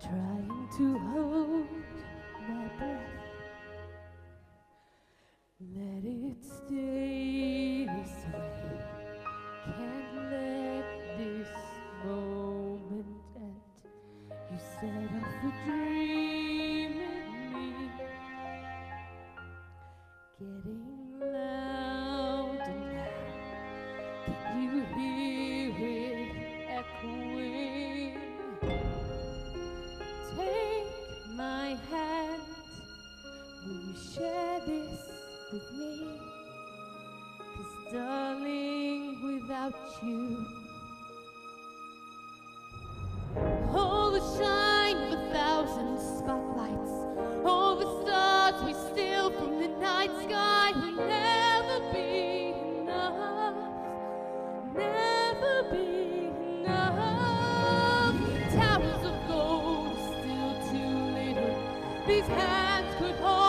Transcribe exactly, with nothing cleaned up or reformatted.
trying to hold my breath. Let it stay this way. Can't let this moment end. You set off a dream in me, getting loud and loud. Can you hear it echoing? Take my hand. Will you share this with me? 'Cause darling, without you, all the shine of a thousand spotlights, all the stars we steal from the night sky will never be enough, never be enough. Towers of gold are still too little. These hands could hold